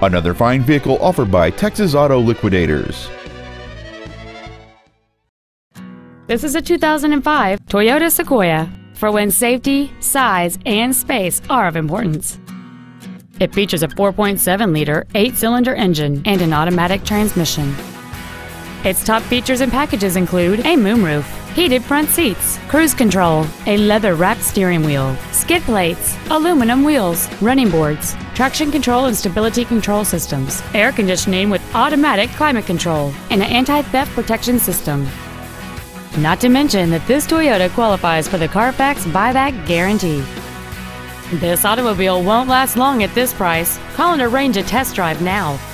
Another fine vehicle offered by Texas Auto Liquidators. This is a 2005 Toyota Sequoia for when safety, size, and space are of importance. It features a 4.7-liter, 8-cylinder engine and an automatic transmission. Its top features and packages include a moonroof, heated front seats, cruise control, a leather-wrapped steering wheel, skid plates, aluminum wheels, running boards, traction control and stability control systems, air conditioning with automatic climate control, and an anti-theft protection system. Not to mention that this Toyota qualifies for the Carfax buyback guarantee. This automobile won't last long at this price. Call and arrange a test drive now.